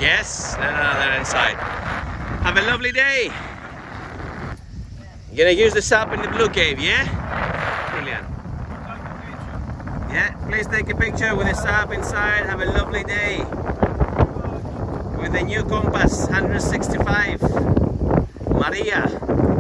Yes? No, they're inside. Have a lovely day. You're gonna use the sap in the blue cave, yeah? Brilliant. Yeah, please take a picture with the sap inside. Have a lovely day. With the new compass, 165. Maria.